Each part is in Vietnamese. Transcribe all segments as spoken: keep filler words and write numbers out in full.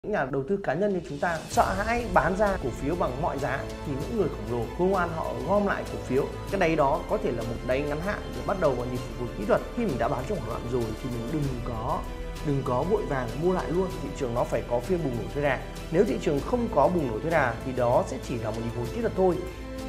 Những nhà đầu tư cá nhân như chúng ta sợ hãi bán ra cổ phiếu bằng mọi giá thì những người khổng lồ khôn ngoan họ gom lại cổ phiếu. Cái đáy đó có thể là một đáy ngắn hạn để bắt đầu vào nhịp phục hồi kỹ thuật. Khi mình đã bán trong hoảng loạn rồi thì mình đừng có đừng có vội vàng mua lại luôn. Thị trường nó phải có phiên bùng nổ thôi đà. Nếu thị trường không có bùng nổ thôi đà thì đó sẽ chỉ là một nhịp hồi kỹ thuật thôi.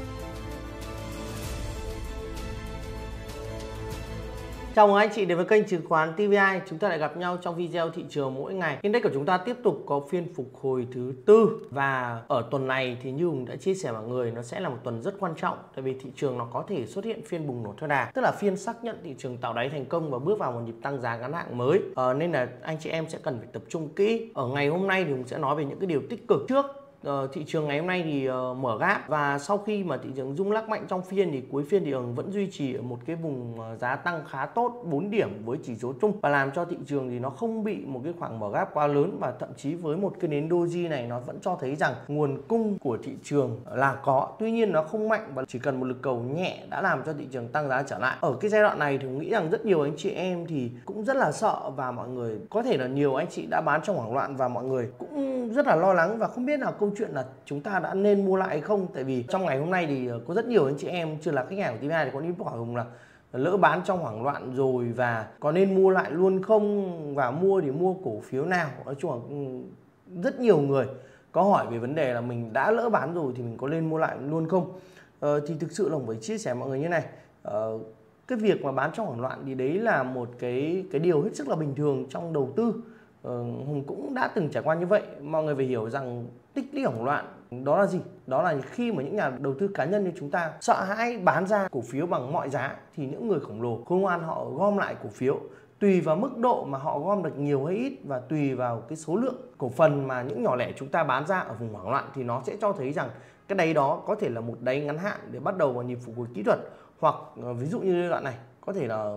Chào mừng anh chị đến với kênh chứng khoán tê vê i. Chúng ta lại gặp nhau trong video thị trường mỗi ngày. Index của chúng ta tiếp tục có phiên phục hồi thứ tư, và ở tuần này thì như Hùng đã chia sẻ mọi người, nó sẽ là một tuần rất quan trọng, tại vì thị trường nó có thể xuất hiện phiên bùng nổ theo đà, tức là phiên xác nhận thị trường tạo đáy thành công và bước vào một nhịp tăng giá ngắn hạn mới. À, nên là anh chị em sẽ cần phải tập trung kỹ. Ở ngày hôm nay thì Hùng sẽ nói về những cái điều tích cực trước. Uh, thị trường ngày hôm nay thì uh, mở gap, và sau khi mà thị trường rung lắc mạnh trong phiên thì cuối phiên thì vẫn duy trì ở một cái vùng uh, giá tăng khá tốt, bốn điểm với chỉ số chung, và làm cho thị trường thì nó không bị một cái khoảng mở gap quá lớn, và thậm chí với một cái nến doji này nó vẫn cho thấy rằng nguồn cung của thị trường là có, tuy nhiên nó không mạnh, và chỉ cần một lực cầu nhẹ đã làm cho thị trường tăng giá trở lại. Ở cái giai đoạn này thì mình nghĩ rằng rất nhiều anh chị em thì cũng rất là sợ, và mọi người có thể là nhiều anh chị đã bán trong hoảng loạn, và mọi người cũng rất là lo lắng và không biết là câu chuyện là chúng ta đã nên mua lại hay không. Tại vì trong ngày hôm nay thì có rất nhiều anh chị em chưa là khách hàng của tê vê i thì có inbox hỏi Hùng là lỡ bán trong hoảng loạn rồi và có nên mua lại luôn không, và mua thì mua cổ phiếu nào. Nói chung là rất nhiều người có hỏi về vấn đề là mình đã lỡ bán rồi thì mình có nên mua lại luôn không. Ờ, thì thực sự là Hùng phải chia sẻ mọi người như này. Ờ, cái việc mà bán trong hoảng loạn thì đấy là một cái cái điều hết sức là bình thường trong đầu tư. Ờ, Hùng cũng đã từng trải qua như vậy. Mọi người phải hiểu rằng tích lũy hoảng loạn đó là gì? Đó là khi mà những nhà đầu tư cá nhân như chúng ta sợ hãi bán ra cổ phiếu bằng mọi giá thì những người khổng lồ khôn ngoan họ gom lại cổ phiếu. Tùy vào mức độ mà họ gom được nhiều hay ít, và tùy vào cái số lượng cổ phần mà những nhỏ lẻ chúng ta bán ra ở vùng hoảng loạn, thì nó sẽ cho thấy rằng cái đáy đó có thể là một đáy ngắn hạn để bắt đầu vào nhịp phục hồi kỹ thuật, hoặc ví dụ như đoạn này có thể là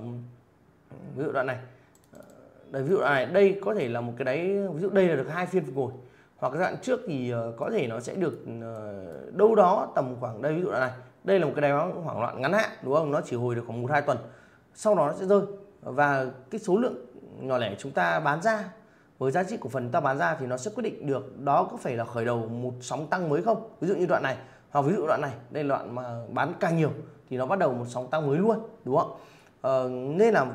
ví dụ đoạn này Đây, ví dụ này, đây có thể là một cái đáy, ví dụ đây là được hai phiên phục hồi, hoặc cái đoạn trước thì có thể nó sẽ được đâu đó tầm khoảng đây, ví dụ này, đây là một cái đáy hoảng loạn ngắn hạn, đúng không? Nó chỉ hồi được khoảng một hai tuần, sau đó nó sẽ rơi, và cái số lượng nhỏ lẻ chúng ta bán ra với giá trị cổ phần ta bán ra thì nó sẽ quyết định được đó có phải là khởi đầu một sóng tăng mới không. Ví dụ như đoạn này, hoặc ví dụ đoạn này, đây là đoạn mà bán càng nhiều thì nó bắt đầu một sóng tăng mới luôn, đúng không? Ờ, nên là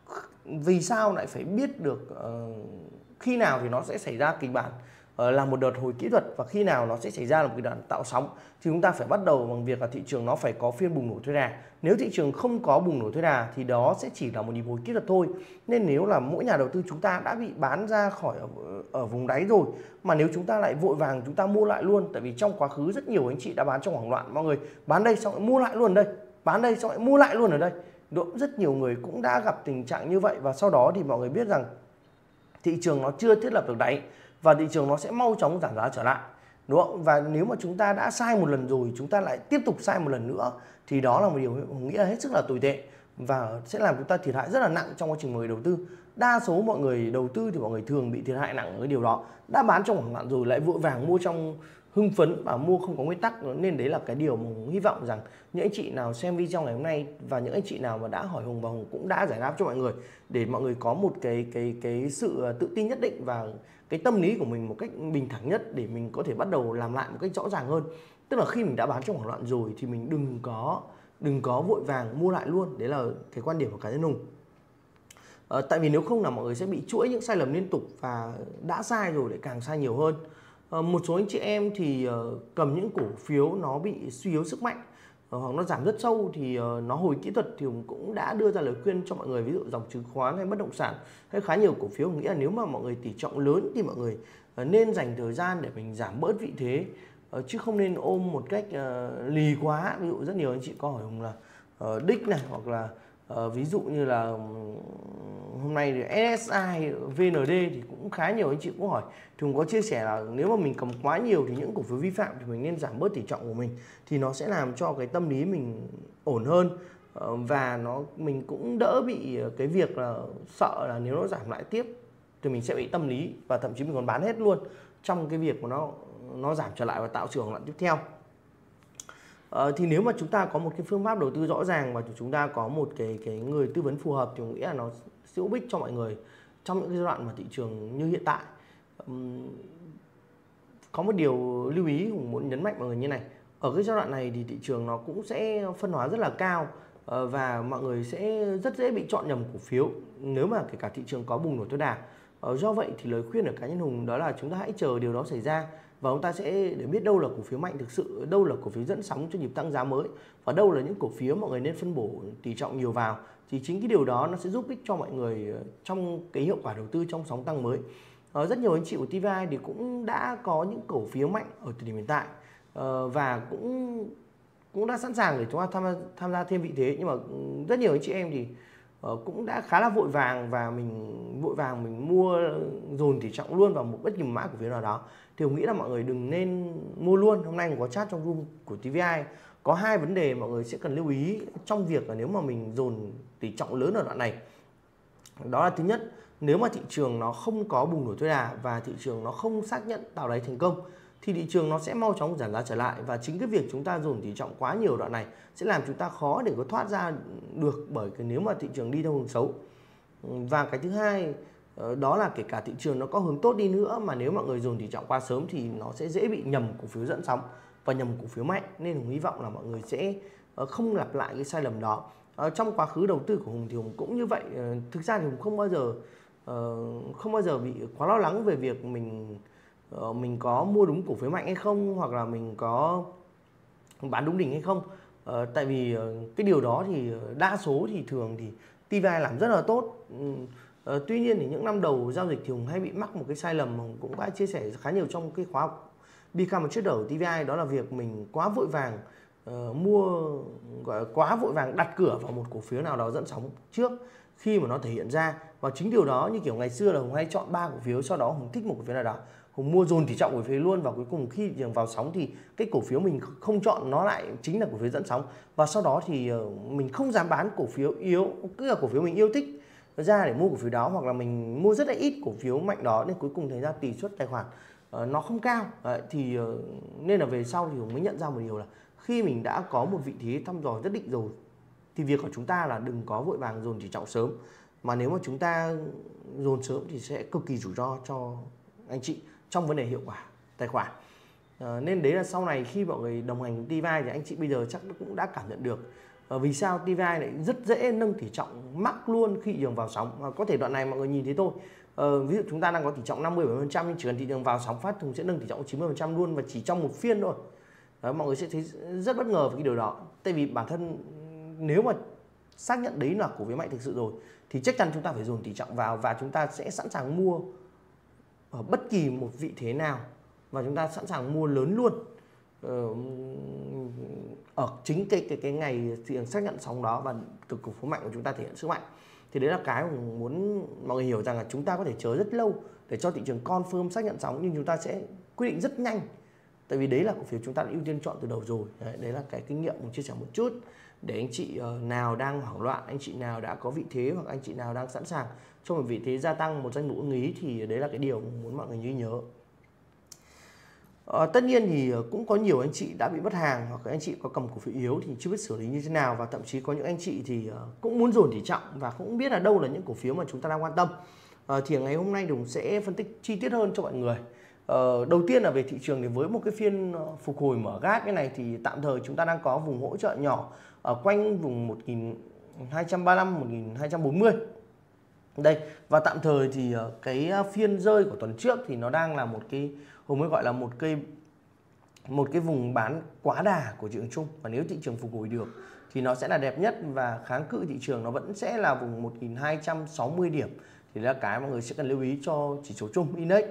vì sao lại phải biết được uh, khi nào thì nó sẽ xảy ra kịch bản uh, là một đợt hồi kỹ thuật, và khi nào nó sẽ xảy ra là một cái đoạn tạo sóng, thì chúng ta phải bắt đầu bằng việc là thị trường nó phải có phiên bùng nổ thôi đà. Nếu thị trường không có bùng nổ thôi đà thì đó sẽ chỉ là một nhịp hồi kỹ thuật thôi. Nên nếu là mỗi nhà đầu tư chúng ta đã bị bán ra khỏi ở, ở vùng đáy rồi, mà nếu chúng ta lại vội vàng chúng ta mua lại luôn, tại vì trong quá khứ rất nhiều anh chị đã bán trong hoảng loạn, mọi người bán đây xong lại mua lại luôn ở đây, bán đây xong lại mua lại luôn ở đây. Rất nhiều người cũng đã gặp tình trạng như vậy, và sau đó thì mọi người biết rằng thị trường nó chưa thiết lập được đáy, và thị trường nó sẽ mau chóng giảm giá trở lại, đúng không? Và nếu mà chúng ta đã sai một lần rồi, chúng ta lại tiếp tục sai một lần nữa, thì đó là một điều mình nghĩ là hết sức là tồi tệ, và sẽ làm chúng ta thiệt hại rất là nặng trong quá trình mọi người đầu tư. Đa số mọi người đầu tư thì mọi người thường bị thiệt hại nặng ở cái điều đó, đã bán trong hoảng loạn rồi lại vội vàng mua trong hưng phấn và mua không có nguyên tắc. Nên đấy là cái điều mà Hùng hy vọng rằng những anh chị nào xem video ngày hôm nay, và những anh chị nào mà đã hỏi Hùng, và Hùng cũng đã giải đáp cho mọi người, để mọi người có một cái cái cái sự tự tin nhất định và cái tâm lý của mình một cách bình thản nhất, để mình có thể bắt đầu làm lại một cách rõ ràng hơn. Tức là khi mình đã bán trong hoảng loạn rồi thì mình đừng có đừng có vội vàng mua lại luôn. Đấy là cái quan điểm của cá nhân Hùng. À, tại vì nếu không là mọi người sẽ bị chuỗi những sai lầm liên tục, và đã sai rồi lại càng sai nhiều hơn. À, một số anh chị em thì uh, cầm những cổ phiếu nó bị suy yếu sức mạnh, uh, hoặc nó giảm rất sâu, thì uh, nó hồi kỹ thuật thì Hùng cũng đã đưa ra lời khuyên cho mọi người, ví dụ dòng chứng khoán hay bất động sản hay khá nhiều cổ phiếu. Hùng nghĩ là nếu mà mọi người tỷ trọng lớn thì mọi người uh, nên dành thời gian để mình giảm bớt vị thế, uh, chứ không nên ôm một cách uh, lì quá. Ví dụ rất nhiều anh chị có hỏi Hùng là uh, đích này, hoặc là uh, ví dụ như là hôm nay thì ét ét i, vê en đê thì cũng khá nhiều anh chị cũng hỏi. Thì Hùng có chia sẻ là nếu mà mình cầm quá nhiều thì những cổ phiếu vi phạm thì mình nên giảm bớt tỷ trọng của mình, thì nó sẽ làm cho cái tâm lý mình ổn hơn, và nó mình cũng đỡ bị cái việc là sợ là nếu nó giảm lại tiếp thì mình sẽ bị tâm lý, và thậm chí mình còn bán hết luôn trong cái việc mà nó nó giảm trở lại và tạo sự hoảng loạn tiếp theo. Ờ, thì nếu mà chúng ta có một cái phương pháp đầu tư rõ ràng, và chúng ta có một cái cái người tư vấn phù hợp, thì mình nghĩ là nó sẽ hữu ích cho mọi người trong những cái giai đoạn mà thị trường như hiện tại. Uhm, có một điều lưu ý Hùng muốn nhấn mạnh mọi người như này. Ở cái giai đoạn này thì thị trường nó cũng sẽ phân hóa rất là cao và mọi người sẽ rất dễ bị chọn nhầm cổ phiếu nếu mà kể cả thị trường có bùng nổ tối đa. Do vậy thì lời khuyên ở cá nhân Hùng đó là chúng ta hãy chờ điều đó xảy ra và chúng ta sẽ để biết đâu là cổ phiếu mạnh thực sự, đâu là cổ phiếu dẫn sóng cho nhịp tăng giá mới và đâu là những cổ phiếu mọi người nên phân bổ tỷ trọng nhiều vào. Thì chính cái điều đó nó sẽ giúp ích cho mọi người trong cái hiệu quả đầu tư trong sóng tăng mới. Rất nhiều anh chị của tê vê i thì cũng đã có những cổ phiếu mạnh ở thời điểm hiện tại và cũng cũng đã sẵn sàng để chúng ta tham gia, tham gia thêm vị thế, nhưng mà rất nhiều anh chị em thì cũng đã khá là vội vàng và mình vội vàng mình mua dồn tỷ trọng luôn vào một bất kỳ mã cổ phiếu nào đó. Thì tôi nghĩ là mọi người đừng nên mua luôn. Hôm nay cũng có chat trong room của tê vê i, có hai vấn đề mọi người sẽ cần lưu ý trong việc là nếu mà mình dồn tỷ trọng lớn ở đoạn này. Đó là thứ nhất, nếu mà thị trường nó không có bùng nổ tối đa và thị trường nó không xác nhận tạo đáy thành công thì thị trường nó sẽ mau chóng giảm giá trở lại, và chính cái việc chúng ta dồn tỷ trọng quá nhiều đoạn này sẽ làm chúng ta khó để có thoát ra được bởi cái nếu mà thị trường đi theo hướng xấu. Và cái thứ hai đó là kể cả thị trường nó có hướng tốt đi nữa mà nếu mọi người dồn tỷ trọng quá sớm thì nó sẽ dễ bị nhầm cổ phiếu dẫn sóng và nhầm cổ phiếu mạnh, nên Hùng hy vọng là mọi người sẽ không lặp lại cái sai lầm đó. Trong quá khứ đầu tư của Hùng thì Hùng cũng như vậy. Thực ra thì Hùng không bao giờ không bao giờ bị quá lo lắng về việc mình mình có mua đúng cổ phiếu mạnh hay không, hoặc là mình có bán đúng đỉnh hay không. Ờ, tại vì cái điều đó thì đa số thì thường thì tê vê i làm rất là tốt. Ờ, tuy nhiên thì những năm đầu giao dịch thì Hùng hay bị mắc một cái sai lầm mà Hùng cũng đã chia sẻ khá nhiều trong cái khóa học Become a Trader của tê vê i, đó là việc mình quá vội vàng uh, mua gọi là quá vội vàng đặt cửa vào một cổ phiếu nào đó dẫn sóng trước khi mà nó thể hiện ra. Và chính điều đó, như kiểu ngày xưa là Hùng hay chọn ba cổ phiếu, sau đó Hùng thích một cổ phiếu nào đó Hùng mua dồn tỷ trọng cổ phiếu luôn, và cuối cùng khi trường vào sóng thì cái cổ phiếu mình không chọn nó lại chính là cổ phiếu dẫn sóng, và sau đó thì mình không dám bán cổ phiếu yếu, cứ là cổ phiếu mình yêu thích ra để mua cổ phiếu đó, hoặc là mình mua rất là ít cổ phiếu mạnh đó, nên cuối cùng thấy ra tỷ suất tài khoản uh, nó không cao. Đấy, thì uh, nên là về sau thì Hùng mới nhận ra một điều là khi mình đã có một vị thế thăm dò nhất định rồi thì việc của chúng ta là đừng có vội vàng dồn tỷ trọng sớm, mà nếu mà chúng ta dồn sớm thì sẽ cực kỳ rủi ro cho anh chị trong vấn đề hiệu quả tài khoản. À, nên đấy là sau này khi mọi người đồng hành tê vê i thì anh chị bây giờ chắc cũng đã cảm nhận được à, vì sao tê vê i lại rất dễ nâng tỷ trọng mắc luôn khi thị trường vào sóng. À, có thể đoạn này mọi người nhìn thấy thôi, à, ví dụ chúng ta đang có tỷ trọng năm mươi bảy mươi phần trăm, nhưng chỉ cần thị trường vào sóng phát Hùng sẽ nâng tỷ trọng chín mươi phần trăm luôn, và chỉ trong một phiên thôi. Đó, mọi người sẽ thấy rất bất ngờ với cái điều đó, tại vì bản thân nếu mà xác nhận đấy là cổ phiếu mạnh thực sự rồi thì chắc chắn chúng ta phải dồn tỷ trọng vào, và chúng ta sẽ sẵn sàng mua ở bất kỳ một vị thế nào, và chúng ta sẵn sàng mua lớn luôn ở chính cái cái cái ngày thị trường xác nhận sóng đó, và từ cổ phiếu mạnh của chúng ta thể hiện sức mạnh. Thì đấy là cái mà muốn mọi người hiểu rằng là chúng ta có thể chờ rất lâu để cho thị trường confirm xác nhận sóng, nhưng chúng ta sẽ quyết định rất nhanh, tại vì đấy là cổ phiếu chúng ta đã ưu tiên chọn từ đầu rồi. Đấy, đấy là cái kinh nghiệm mình chia sẻ một chút để anh chị nào đang hoảng loạn, anh chị nào đã có vị thế, hoặc anh chị nào đang sẵn sàng cho một vị thế gia tăng, một danh mục ưng ý, thì đấy là cái điều muốn mọi người ghi nhớ. À, tất nhiên thì cũng có nhiều anh chị đã bị mất hàng, hoặc anh chị có cầm cổ phiếu yếu thì chưa biết xử lý như thế nào, và thậm chí có những anh chị thì cũng muốn dồn tỷ trọng và cũng biết là đâu là những cổ phiếu mà chúng ta đang quan tâm. À, thì ngày hôm nay Hùng sẽ phân tích chi tiết hơn cho mọi người. À, đầu tiên là về thị trường, thì với một cái phiên phục hồi mở gác cái này thì tạm thời chúng ta đang có vùng hỗ trợ nhỏ ở quanh vùng một nghìn hai trăm ba mươi lăm, một nghìn hai trăm bốn mươi đây, và tạm thời thì cái phiên rơi của tuần trước thì nó đang là một cái Hùng mới gọi là một cây một cái vùng bán quá đà của thị trường chung, và nếu thị trường phục hồi được thì nó sẽ là đẹp nhất, và kháng cự thị trường nó vẫn sẽ là vùng một nghìn hai trăm sáu mươi điểm, thì là cái mọi người sẽ cần lưu ý cho chỉ số chung index.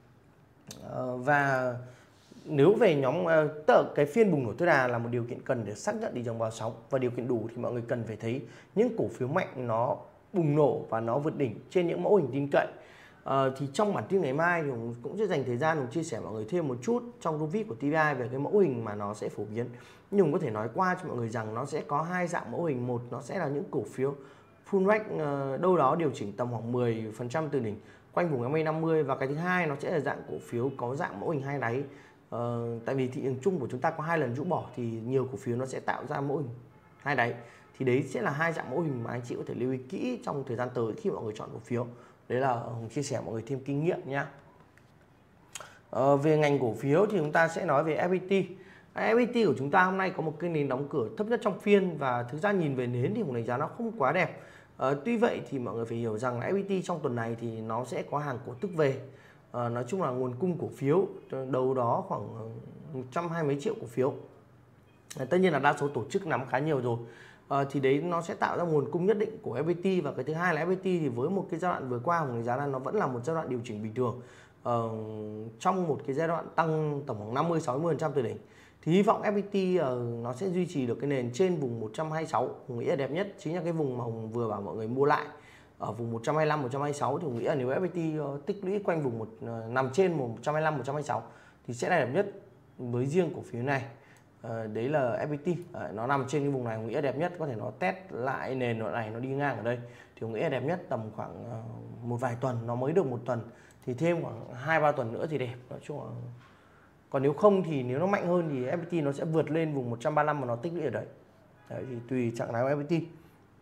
Và nếu về nhóm tờ cái phiên bùng nổ tối đà là một điều kiện cần để xác nhận thị trường vào sóng, và điều kiện đủ thì mọi người cần phải thấy những cổ phiếu mạnh nó bùng nổ và nó vượt đỉnh trên những mẫu hình tin cậy. À, thì trong bản tin ngày mai thì Hùng cũng sẽ dành thời gian Hùng chia sẻ mọi người thêm một chút trong room vê i pê của tê vê i về cái mẫu hình mà nó sẽ phổ biến. Nhưng Hùng có thể nói qua cho mọi người rằng nó sẽ có hai dạng mẫu hình. Một, nó sẽ là những cổ phiếu full back uh, đâu đó điều chỉnh tầm khoảng mười phần trăm từ đỉnh quanh vùng em a năm mươi, và cái thứ hai nó sẽ là dạng cổ phiếu có dạng mẫu hình hai đáy. Uh, tại vì thị trường chung của chúng ta có hai lần rũ bỏ thì nhiều cổ phiếu nó sẽ tạo ra mẫu hình hai đáy. Thì đấy sẽ là hai dạng mẫu hình mà anh chị có thể lưu ý kỹ trong thời gian tới khi mọi người chọn cổ phiếu. Đấy là Hùng chia sẻ mọi người thêm kinh nghiệm nhá. Ờ, về ngành cổ phiếu thì chúng ta sẽ nói về ép pê tê. ép pê tê của chúng ta hôm nay có một cái nến đóng cửa thấp nhất trong phiên, và thực ra nhìn về nến thì một đánh giá nó không quá đẹp. Ờ, tuy vậy thì mọi người phải hiểu rằng là ép pê tê trong tuần này thì nó sẽ có hàng cổ tức về. Ờ, nói chung là nguồn cung cổ phiếu đâu đó khoảng một trăm hai mươi triệu cổ phiếu. Ờ, tất nhiên là đa số tổ chức nắm khá nhiều rồi. Ờ, thì đấy nó sẽ tạo ra nguồn cung nhất định của ép pê tê. Và cái thứ hai là ép pê tê thì với một cái giai đoạn vừa qua một đánh giá là nó vẫn là một giai đoạn điều chỉnh bình thường. Ờ, trong một cái giai đoạn tăng tổng khoảng năm mươi sáu mươi phần trăm từ đỉnh, thì hy vọng ép pê tê uh, nó sẽ duy trì được cái nền trên vùng một trăm hai mươi sáu. Hùng nghĩ là đẹp nhất chính là cái vùng mà Hùng vừa bảo mọi người mua lại ở vùng một trăm hai mươi lăm một trăm hai mươi sáu. Thì Hùng nghĩ là nếu ép pê tê uh, tích lũy quanh vùng một uh, nằm trên một trăm hai mươi lăm một trăm hai mươi sáu thì sẽ là đẹp nhất với riêng cổ phiếu này. Uh, đấy là ép pê tê, uh, nó nằm trên cái vùng này Hùng nghĩ là đẹp nhất. Có thể nó test lại nền đoạn này, nó đi ngang ở đây thì Hùng nghĩ là đẹp nhất tầm khoảng uh, một vài tuần, nó mới được một tuần thì thêm khoảng hai ba tuần nữa thì đẹp. Nói chung là còn nếu không thì nếu nó mạnh hơn thì ép pê tê nó sẽ vượt lên vùng một trăm ba mươi lăm mà nó tích lũy ở đấy. Đấy thì tùy trạng thái của ép pê tê.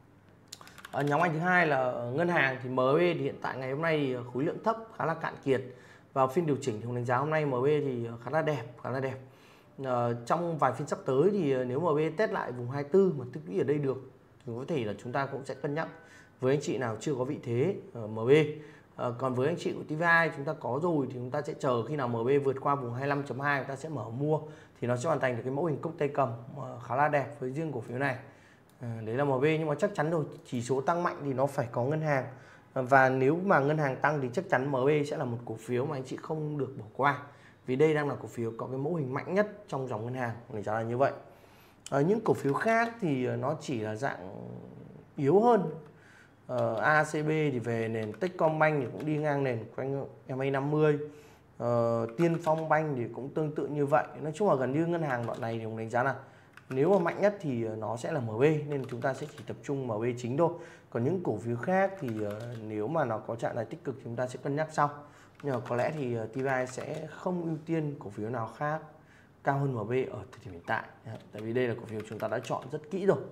Ở nhóm ngành thứ hai là ngân hàng thì em bê thì hiện tại ngày hôm nay thì khối lượng thấp, khá là cạn kiệt. Vào phiên điều chỉnh thì đánh giá hôm nay em bê thì khá là đẹp, khá là đẹp. Ờ, trong vài phiên sắp tới thì nếu em bê test lại vùng hai mươi tư mà tích lũy ở đây được thì có thể là chúng ta cũng sẽ cân nhắc với anh chị nào chưa có vị thế ở em bê. À, còn với anh chị của tê vê i chúng ta có rồi thì chúng ta sẽ chờ khi nào em bê vượt qua vùng hai mươi lăm chấm hai chúng ta sẽ mở mua thì nó sẽ hoàn thành được cái mẫu hình cốc tay cầm khá là đẹp với riêng cổ phiếu này. À, đấy là em bê, nhưng mà chắc chắn rồi, chỉ số tăng mạnh thì nó phải có ngân hàng, và nếu mà ngân hàng tăng thì chắc chắn em bê sẽ là một cổ phiếu mà anh chị không được bỏ qua, vì đây đang là cổ phiếu có cái mẫu hình mạnh nhất trong dòng ngân hàng, để cho là như vậy. À, những cổ phiếu khác thì nó chỉ là dạng yếu hơn. Uh, a xê bê thì về nền, Techcombank thì cũng đi ngang nền quanh em a năm mươi, uh, Tiên Phong Bank thì cũng tương tự như vậy. Nói chung là gần như ngân hàng đoạn này thì mình đánh giá là nếu mà mạnh nhất thì nó sẽ là em bê, nên chúng ta sẽ chỉ tập trung em bê chính thôi. Còn những cổ phiếu khác thì uh, nếu mà nó có trạng thái tích cực thì chúng ta sẽ cân nhắc sau, nhưng mà có lẽ thì uh, tê vê i sẽ không ưu tiên cổ phiếu nào khác cao hơn em bê ở thời điểm hiện tại, tại vì đây là cổ phiếu chúng ta đã chọn rất kỹ rồi.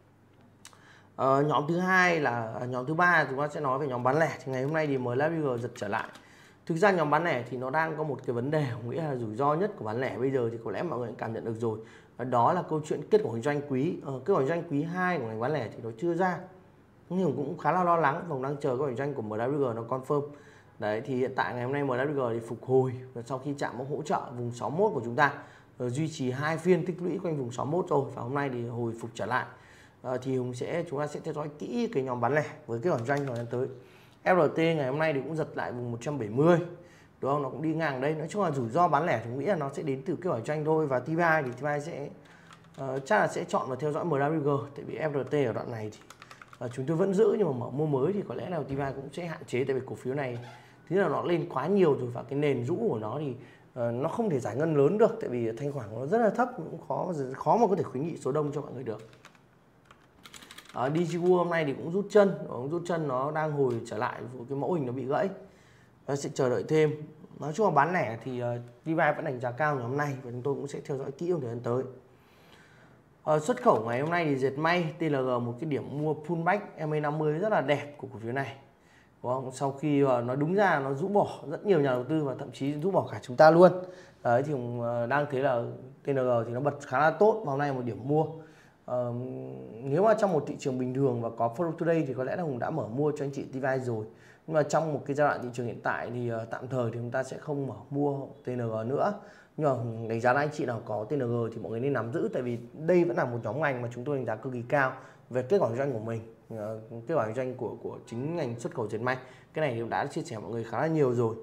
Uh, nhóm thứ hai là uh, nhóm thứ ba chúng ta sẽ nói về nhóm bán lẻ. Thì ngày hôm nay thì em lờ vê giật trở lại. Thực ra nhóm bán lẻ thì nó đang có một cái vấn đề, nghĩa là rủi ro nhất của bán lẻ bây giờ thì có lẽ mọi người cũng cảm nhận được rồi. Và đó là câu chuyện kết quả kinh doanh quý. Uh, kết quả kinh doanh quý hai của ngành bán lẻ thì nó chưa ra, nhưng cũng khá là lo lắng và đang chờ kết quả kinh doanh của em lờ vê nó confirm. Đấy thì hiện tại ngày hôm nay em lờ vê thì phục hồi và sau khi chạm mốc hỗ trợ vùng sáu mươi mốt của chúng ta, uh, duy trì hai phiên tích lũy quanh vùng sáu mươi mốt rồi, và hôm nay thì hồi phục trở lại. À, thì Hùng sẽ chúng ta sẽ theo dõi kỹ cái nhóm bán lẻ với cái khoản doanh thời gian tới. ép lờ tê ngày hôm nay thì cũng giật lại vùng một trăm bảy mươi, đúng không? Nó cũng đi ngang đây. Nói chung là rủi ro bán lẻ thì nghĩ là nó sẽ đến từ cái khoản doanh thôi. Và tê vê i thì tê vê i sẽ uh, chắc là sẽ chọn và theo dõi em lờ vê, tại vì ép lờ tê ở đoạn này thì uh, chúng tôi vẫn giữ, nhưng mà mở mua mới thì có lẽ là tê vê i cũng sẽ hạn chế, tại vì cổ phiếu này thứ là nó lên quá nhiều rồi, và cái nền rũ của nó thì uh, nó không thể giải ngân lớn được, tại vì thanh khoản của nó rất là thấp, cũng khó khó mà có thể khuyến nghị số đông cho mọi người được. Ở đê giê World hôm nay thì cũng rút chân, rút chân nó đang hồi trở lại, cái mẫu hình nó bị gãy, nó sẽ chờ đợi thêm. Nói chung là bán lẻ thì uh, tê vê i vẫn đánh giá cao nhóm này, và chúng tôi cũng sẽ theo dõi kỹ trong thời gian tới. Uh, xuất khẩu ngày hôm nay thì dệt may tê lờ giê một cái điểm mua pullback em a năm mươi rất là đẹp của cổ phiếu này, đúng không? Sau khi uh, nó đúng ra nó rũ bỏ rất nhiều nhà đầu tư và thậm chí rũ bỏ cả chúng ta luôn. Đấy thì uh, đang thấy là tê lờ giê thì nó bật khá là tốt, và hôm nay một điểm mua. Uh, nếu mà trong một thị trường bình thường và có follow today thì có lẽ là Hùng đã mở mua cho anh chị tê vê i rồi, nhưng mà trong một cái giai đoạn thị trường hiện tại thì uh, tạm thời thì chúng ta sẽ không mở mua tê en giê nữa. Nhưng mà Hùng đánh giá là anh chị nào có tê en giê thì mọi người nên nắm giữ, tại vì đây vẫn là một nhóm ngành mà chúng tôi đánh giá cực kỳ cao về kết quả kinh doanh của mình, uh, kết quả kinh doanh của của chính ngành xuất khẩu dệt may. Cái này thì cũng đã chia sẻ mọi người khá là nhiều rồi.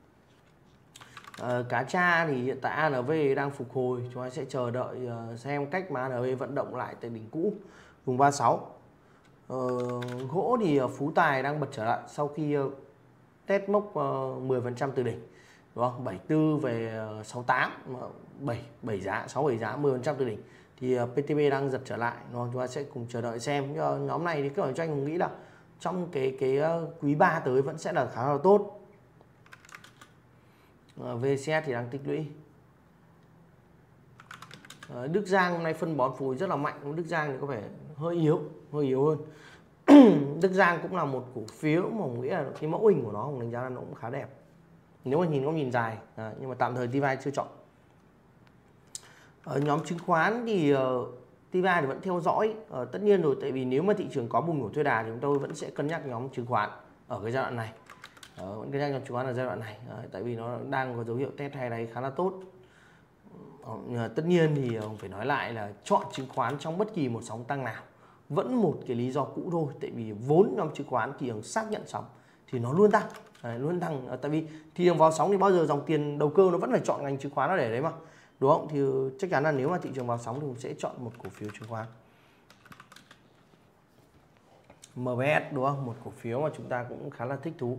Uh, cá tra thì hiện tại a en vê đang phục hồi, chúng ta sẽ chờ đợi uh, xem cách mà a en vê vận động lại tại đỉnh cũ vùng ba mươi sáu. Uh, gỗ thì uh, Phú Tài đang bật trở lại sau khi uh, test mốc uh, mười phần trăm từ đỉnh, đúng không? bảy mươi tư về uh, sáu mươi tám, bảy bảy giá, sáu bảy giá, mười phần trăm từ đỉnh thì uh, pê tê bê đang giật trở lại, đúng không? Chúng ta sẽ cùng chờ đợi xem. Nhưng uh, nhóm này thì các doanh nghiệp nghĩ là trong cái cái uh, quý ba tới vẫn sẽ là khá là tốt. vê xê ét thì đang tích lũy. Đức Giang hôm nay phân bón phối rất là mạnh, Đức Giang thì có vẻ hơi yếu, hơi yếu hơn. Đức Giang cũng là một cổ phiếu mà mình nghĩ là cái mẫu hình của nó mình đánh giá là nó cũng khá đẹp. nếu mà nhìn góc nhìn dài. À, nhưng mà tạm thời tê vê i chưa chọn. Ở nhóm chứng khoán thì uh, tê vê i thì vẫn theo dõi. Uh, tất nhiên rồi, tại vì nếu mà thị trường có bùng nổ thuê đà thì chúng tôi vẫn sẽ cân nhắc nhóm chứng khoán ở cái giai đoạn này. Uh, vẫn cân nhắc nhóm chứng khoán ở giai đoạn này. Uh, tại vì nó đang có dấu hiệu test hay đấy khá là tốt. Uh, tất nhiên thì uh, phải nói lại là chọn chứng khoán trong bất kỳ một sóng tăng nào vẫn một cái lý do cũ thôi. Tại vì vốn nhóm chứng khoán thị trường xác nhận sóng thì nó luôn tăng. Đấy, luôn tăng. Uh, tại vì thị trường vào sóng thì bao giờ dòng tiền đầu cơ nó vẫn phải chọn ngành chứng khoán nó để đấy mà, đúng không? Thì chắc chắn là nếu mà thị trường vào sóng thì mình sẽ chọn một cổ phiếu chứng khoán. em bê ét đúng không? Một cổ phiếu mà chúng ta cũng khá là thích thú.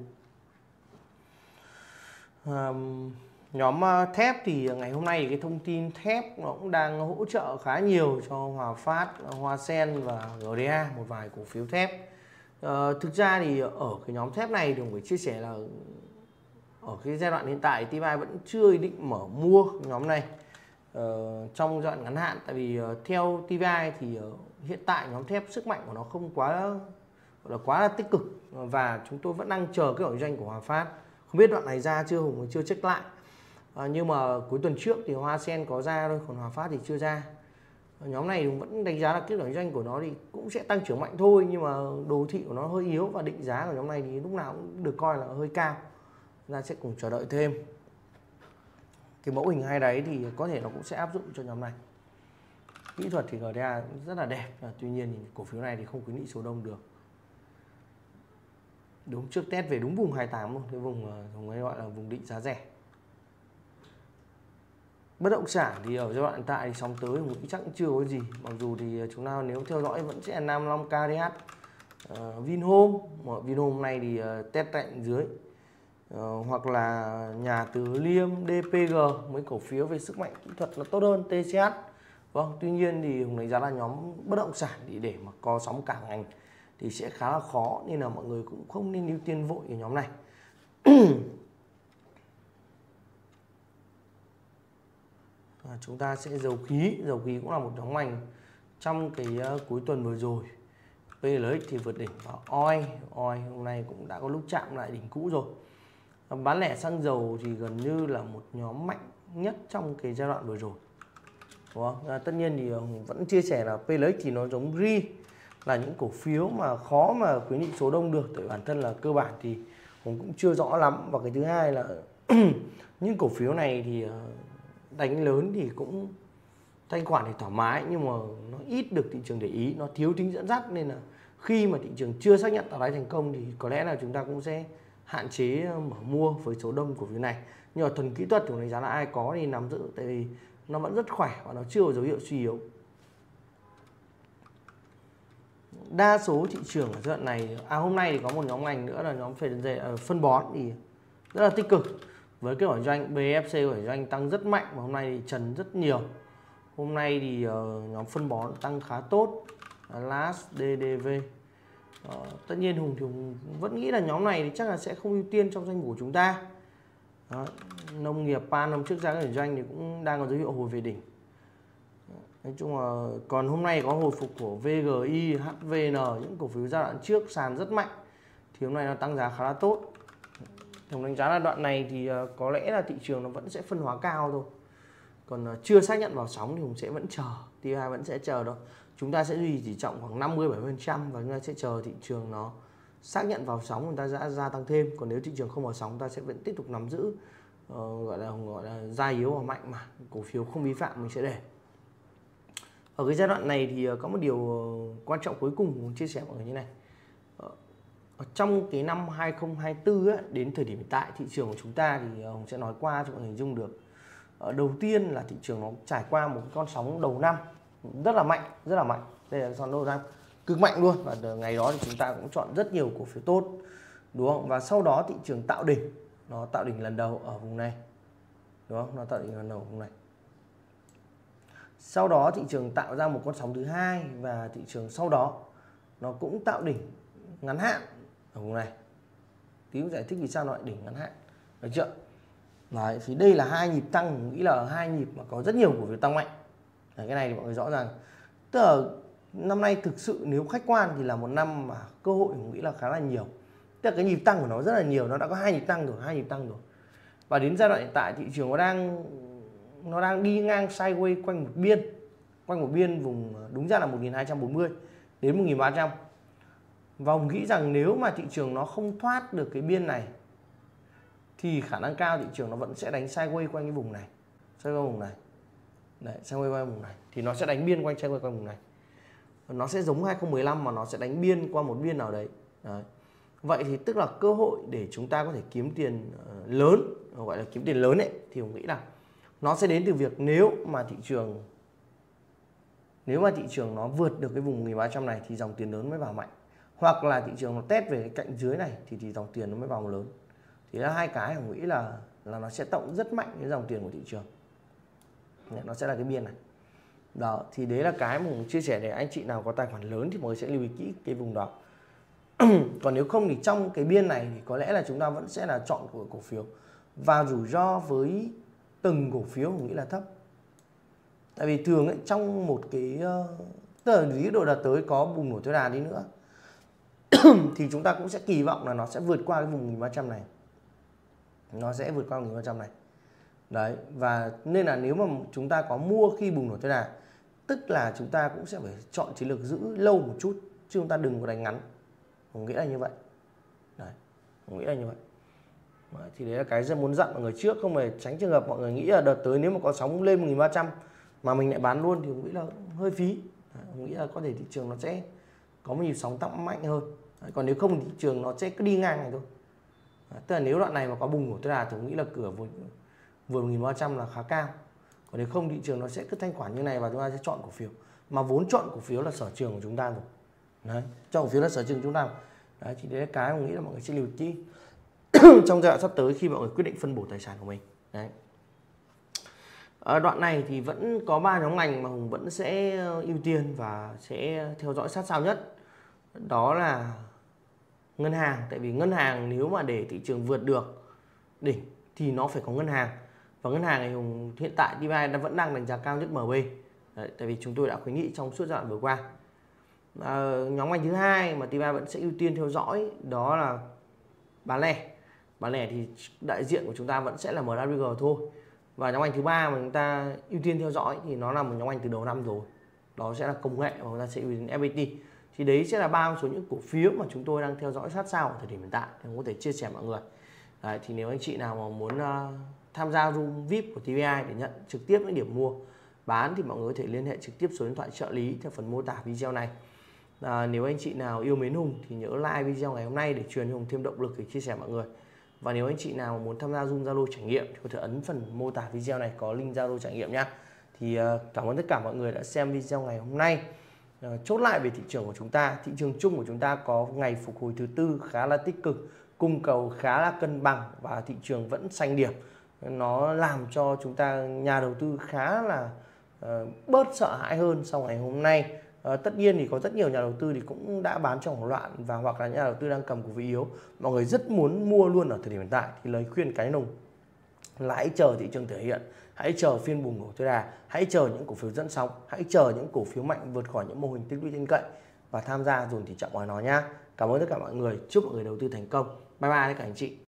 Um, nhóm thép thì ngày hôm nay cái thông tin thép nó cũng đang hỗ trợ khá nhiều cho Hòa Phát, Hoa Sen và giê đê a, một vài cổ phiếu thép. Uh, thực ra thì ở cái nhóm thép này thì phải chia sẻ là ở cái giai đoạn hiện tại tê vê i vẫn chưa ý định mở mua nhóm này uh, trong giai đoạn ngắn hạn. Tại vì uh, theo tê vê i thì uh, hiện tại nhóm thép sức mạnh của nó không quá là quá là tích cực, và chúng tôi vẫn đang chờ cái ổn doanh của Hòa Phát. Không biết đoạn này ra chưa, Hùng chưa check lại. À, nhưng mà cuối tuần trước thì Hoa Sen có ra thôi, còn Hòa Phát thì chưa ra. Nhóm này vẫn đánh giá là cái ổn doanh của nó thì cũng sẽ tăng trưởng mạnh thôi, nhưng mà đồ thị của nó hơi yếu và định giá của nhóm này thì lúc nào cũng được coi là hơi cao. Ta sẽ cùng chờ đợi thêm. Cái mẫu hình hay đấy thì có thể nó cũng sẽ áp dụng cho nhóm này. Kỹ thuật thì giê đê a rất là đẹp, tuy nhiên thì cổ phiếu này thì không khuyến nghị số đông được. Đúng trước test về đúng vùng hai mươi tám luôn, cái vùng vùng ấy gọi là vùng định giá rẻ. Bất động sản thì ở giai đoạn hiện tại thì sóng tới cũng chắc cũng chưa có gì. Mặc dù thì chúng ta nếu theo dõi vẫn sẽ là Nam Long, ca đê hát, uh, Vinhome. Vinhome này thì uh, test cạnh dưới. Uh, hoặc là Nhà Từ Liêm, đê pê giê, mấy cổ phiếu về sức mạnh kỹ thuật nó tốt hơn, tê xê hát. Vâng, tuy nhiên thì Hùng đánh giá là nhóm bất động sản thì để mà có sóng cả ngành thì sẽ khá là khó, nên là mọi người cũng không nên ưu tiên vội cái nhóm này. À, chúng ta sẽ dầu khí, dầu khí cũng là một nhóm ngành trong cái uh, cuối tuần vừa rồi. pê lờ ích thì vượt đỉnh vào oi, oi hôm nay cũng đã có lúc chạm lại đỉnh cũ rồi. Bán lẻ xăng dầu thì gần như là một nhóm mạnh nhất trong cái giai đoạn vừa rồi, đúng không? À, tất nhiên thì vẫn chia sẻ là pê lờ ích thì nó giống ri, là những cổ phiếu mà khó mà khuyến nghị số đông được, tại bản thân là cơ bản thìผมcũng chưa rõ lắm. Và cái thứ hai là những cổ phiếu này thì đánh lớn thì cũng thanh khoản thì thoải mái, nhưng mà nó ít được thị trường để ý, nó thiếu tính dẫn dắt, nên là khi mà thị trường chưa xác nhận tạo đáy thành công thì có lẽ là chúng ta cũng sẽ hạn chế mở mua với số đông cổ phiếu này. Nhưng mà thuần kỹ thuật thì đánh giá là ai có thì nắm giữ, tại vì nó vẫn rất khỏe và nó chưa có dấu hiệu suy yếu. Đa số thị trường ở giai đoạn này, à hôm nay thì có một nhóm ngành nữa là nhóm phân phân bón thì rất là tích cực, với cái ổn doanh bê ép xê ổn doanh tăng rất mạnh, và hôm nay thì trần rất nhiều. Hôm nay thì uh, nhóm phân bón tăng khá tốt, lát, đê đê vê. Uh, tất nhiên Hùng thì Hùng vẫn nghĩ là nhóm này thì chắc là sẽ không ưu tiên trong danh mục của chúng ta. Đó, nông nghiệp ba năm trước ra cái ổn doanh thì cũng đang có dấu hiệu hồi về đỉnh. Nói chung là còn hôm nay có hồi phục của vê giê i, hát vê en, những cổ phiếu giai đoạn trước sàn rất mạnh thì hôm nay nó tăng giá khá là tốt.ผมđánh giá là đoạn này thì có lẽ là thị trường nó vẫn sẽ phân hóa cao thôi. Còn chưa xác nhận vào sóng thì Hùng sẽ vẫn chờ, tê vê i vẫn sẽ chờ đâu. Chúng ta sẽ duy trì tỷ trọng khoảng năm mươi bảy mươi phần trăm và chúng ta sẽ chờ thị trường nó xác nhận vào sóng, người ta sẽ gia tăng thêm. Còn nếu thị trường không vào sóng, chúng ta sẽ vẫn tiếp tục nắm giữ, uh, gọi là gọi là giai yếu và mạnh, mà cổ phiếu không vi phạm mình sẽ để. Ở cái giai đoạn này thì có một điều quan trọng cuối cùng muốn chia sẻ mọi người như này. Ở trong cái năm hai không hai tư ấy, đến thời điểm hiện tại thị trường của chúng ta thì Hùng sẽ nói qua cho mọi người hình dung được. Ở đầu tiên là thị trường nó trải qua một con sóng đầu năm rất là mạnh, rất là mạnh. Đây là sóng đầu năm cực mạnh luôn, và ngày đó thì chúng ta cũng chọn rất nhiều cổ phiếu tốt, đúng không? Và sau đó thị trường tạo đỉnh, nó tạo đỉnh lần đầu ở vùng này, đúng không? Nó tạo đỉnh lần đầu ở vùng này. Sau đó thị trường tạo ra một con sóng thứ hai, và thị trường sau đó nó cũng tạo đỉnh ngắn hạn ở vùng này. Tí cũng giải thích vì sao nó lại đỉnh ngắn hạn, được chưa? Đấy, thì đây là hai nhịp tăng, mình nghĩ là hai nhịp mà có rất nhiều cổ phiếu tăng mạnh. Đấy, cái này thì mọi người rõ ràng. Tức là năm nay thực sự nếu khách quan thì là một năm mà cơ hội mình nghĩ là khá là nhiều. Tức là cái nhịp tăng của nó rất là nhiều, nó đã có hai nhịp tăng rồi, hai nhịp tăng rồi. Và đến giai đoạn hiện tại thị trường nó đang nó đang đi ngang sideways quanh một biên, quanh một biên vùng đúng ra là một nghìn hai trăm bốn mươi đến một nghìn ba trăm. Và Hùng nghĩ rằng nếu mà thị trường nó không thoát được cái biên này thì khả năng cao thị trường nó vẫn sẽ đánh sideways quanh cái vùng này, sideways vùng này. Đấy, sideways quanh vùng này thì nó sẽ đánh biên quanh sideways quanh vùng này. Nó sẽ giống hai không một năm mà nó sẽ đánh biên qua một biên nào đấy. Đấy. Vậy thì tức là cơ hội để chúng ta có thể kiếm tiền lớn, gọi là kiếm tiền lớn ấy, thì Hùng nghĩ là nó sẽ đến từ việc nếu mà thị trường nếu mà thị trường nó vượt được cái vùng một nghìn ba trăm này thì dòng tiền lớn mới vào mạnh, hoặc là thị trường nó test về cái cạnh dưới này thì thì dòng tiền nó mới vào lớn. Thì là hai cái Hùng nghĩ là là nó sẽ động rất mạnh cái dòng tiền của thị trường. Nó sẽ là cái biên này. Đó, thì đấy là cái mà Hùng chia sẻ để anh chị nào có tài khoản lớn thì mọi người sẽ lưu ý kỹ cái vùng đó. Còn nếu không thì trong cái biên này thì có lẽ là chúng ta vẫn sẽ là chọn của cổ phiếu, và rủi ro với từng cổ phiếu Hùng nghĩ là thấp. Tại vì thường ấy, trong một cái tức là ví dụ đợt tới có bùng nổ theo đà đi nữa thì chúng ta cũng sẽ kỳ vọng là nó sẽ vượt qua cái vùng một nghìn ba trăm này. Nó sẽ vượt qua một nghìn ba trăm này. Đấy, và nên là nếu mà chúng ta có mua khi bùng nổ theo đà, tức là chúng ta cũng sẽ phải chọn chiến lược giữ lâu một chút, chứ chúng ta đừng có đánh ngắn.ผมnghĩ là như vậy. Đấy,ผมnghĩ là như vậy. Đấy, thì đấy là cái rất muốn dặn mọi người trước, không phải tránh trường hợp mọi người nghĩ là đợt tới nếu mà có sóng lên một nghìn ba trăm mà mình lại bán luôn thìผมnghĩ là hơi phí. Đấy,ผมnghĩ là có thể thị trường nó sẽ có một nhịp sóng tăng mạnh hơn. Đấy, còn nếu không thì thị trường nó sẽ cứ đi ngang này thôi. Đấy, tức là nếu đoạn này mà có bùng nổ theo đà thìผมnghĩ là cửa vừa vừa một nghìn ba trăm là khá cao. Còn nếu không thị trường nó sẽ cứ thanh khoản như này và chúng ta sẽ chọn cổ phiếu. Mà vốn chọn cổ phiếu là sở trường của chúng ta rồi. Đấy, chọn cổ phiếu là sở trường của chúng ta. Đấy, thì đấy là cái mình nghĩ là mọi người sẽ lưu ý trong giai đoạn sắp tới khi mọi người quyết định phân bổ tài sản của mình. Đấy. Ở đoạn này thì vẫn có ba nhóm ngành mà Hùng vẫn sẽ ưu tiên và sẽ theo dõi sát sao nhất. Đó là ngân hàng, tại vì ngân hàng nếu mà để thị trường vượt được đỉnh thì nó phải có ngân hàng. Và ngân hàng này Hùng hiện tại tê vê i vẫn đang đánh giá cao nhất em bê. Đấy, tại vì chúng tôi đã khuyến nghị trong suốt giai đoạn vừa qua. À, nhóm ngành thứ hai mà tê vê i vẫn sẽ ưu tiên theo dõi đó là bán lẻ. Bán lẻ thì đại diện của chúng ta vẫn sẽ là em vê giê thôi. Và nhóm ngành thứ ba mà chúng ta ưu tiên theo dõi thì nó là một nhóm ngành từ đầu năm rồi. Đó sẽ là công nghệ và chúng ta sẽ ưu tiên ép pê tê. Thì đấy sẽ là ba số những cổ phiếu mà chúng tôi đang theo dõi sát sao ở thời điểm hiện tại để có thể chia sẻ mọi người. Đấy, thì nếu anh chị nào mà muốn uh, tham gia room vi ai pi của tê vê i để nhận trực tiếp những điểm mua bán thì mọi người có thể liên hệ trực tiếp số điện thoại trợ lý theo phần mô tả video này. À, nếu anh chị nào yêu mến Hùng thì nhớ like video ngày hôm nay để truyền Hùng thêm động lực để chia sẻ mọi người. Và nếu anh chị nào muốn tham gia Zoom Zalo trải nghiệm thì có thể ấn phần mô tả video này có link Zalo trải nghiệm nhá. Thì uh, cảm ơn tất cả mọi người đã xem video ngày hôm nay. Uh, chốt lại về thị trường của chúng ta, thị trường chung của chúng ta có ngày phục hồi thứ tư khá là tích cực, cung cầu khá là cân bằng và thị trường vẫn xanh điểm. Nó làm cho chúng ta nhà đầu tư khá là uh, bớt sợ hãi hơn sau ngày hôm nay. Uh, tất nhiên thì có rất nhiều nhà đầu tư thì cũng đã bán trong hoảng loạn và hoặc là nhà đầu tư đang cầm cổ phiếu yếu, mọi người rất muốn mua luôn ở thời điểm hiện tại. Thì lời khuyên cái nồng là hãy chờ thị trường thể hiện, hãy chờ phiên bùng nổ theo đà, hãy chờ những cổ phiếu dẫn sóng, hãy chờ những cổ phiếu mạnh vượt khỏi những mô hình tích lũy tin cậy và tham gia dồn tỷ trọng vào nó nhá. Cảm ơn tất cả mọi người, chúc mọi người đầu tư thành công. Bye bye tất cả anh chị.